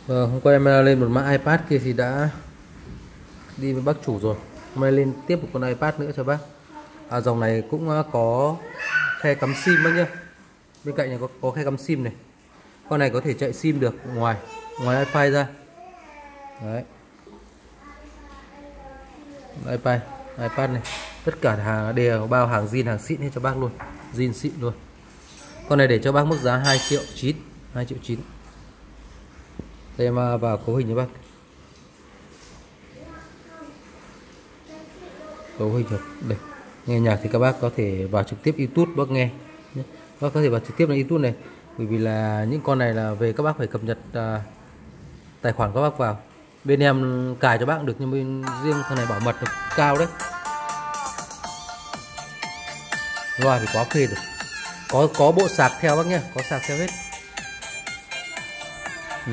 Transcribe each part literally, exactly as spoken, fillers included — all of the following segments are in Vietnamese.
Vâng, hôm qua em lên một mã iPad kia thì đã đi với bác chủ rồi. Hôm nay lên tiếp một con iPad nữa cho bác. À, dòng này cũng có khe cắm sim bác nhá. Bên cạnh này có, có khe cắm sim này. Con này có thể chạy sim được ngoài ngoài wifi ra. Đấy. iPad, iPad này, tất cả hàng đều bao hàng zin, hàng xịn hết cho bác luôn, zin xịn luôn. Con này để cho bác mức giá hai triệu chín, hai triệu chín. Đây em vào cấu hình cho bác. Cấu hình được. Đây. Nghe nhạc thì các bác có thể vào trực tiếp YouTube bác nghe. Bác có thể vào trực tiếp lên YouTube này. Bởi vì là những con này là về các bác phải cập nhật uh, tài khoản các bác vào. Bên em cài cho bác được, nhưng bên riêng con này bảo mật được cao đấy. Loa thì quá phê rồi. Có có bộ sạc theo bác nhá, có sạc theo hết. Ừ.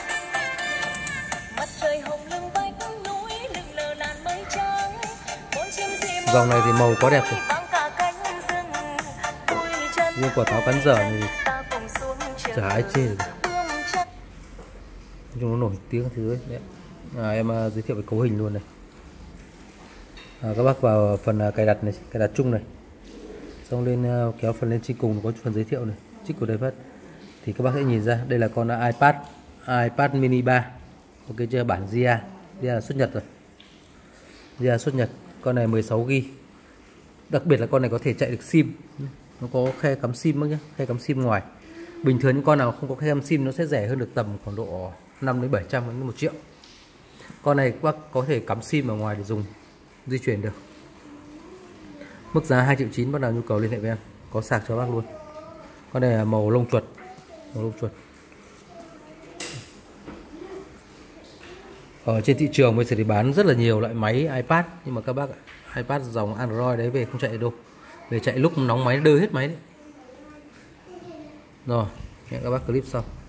Dòng này thì màu quá đẹp rồi. Riêng quả táo cắn dở này thì chả ai chê được. Chúng nó nổi tiếng thứ ấy. Đấy. À, em uh, giới thiệu về cấu hình luôn này. À, các bác vào phần uh, cài đặt này, cài đặt chung này. Xong lên uh, kéo phần lên trên cùng có phần giới thiệu này, trích của đây phát. Thì các bác sẽ nhìn ra đây là con uh, iPad iPad mini ba. Ok chưa, bản gi a. gi a là xuất Nhật rồi. gi a xuất Nhật. Con này mười sáu gi ga bai. Đặc biệt là con này có thể chạy được sim. Nó có khe cắm sim mất nhá, khe cắm sim ngoài. Bình thường những con nào không có khe cắm sim nó sẽ rẻ hơn được tầm khoảng độ năm đến bảy trăm đến một triệu. Con này các bác có thể cắm sim ở ngoài để dùng di chuyển được. Mức giá hai triệu chín, bắt đầu nhu cầu liên hệ với em, có sạc cho bác luôn. Con này là màu lông chuột, màu lông chuột. Ở trên thị trường bây giờ thì bán rất là nhiều loại máy iPad, nhưng mà các bác iPad dòng Android đấy về không chạy đâu. Về chạy lúc nóng máy đơ hết máy đấy. Rồi, hẹn các bác clip sau.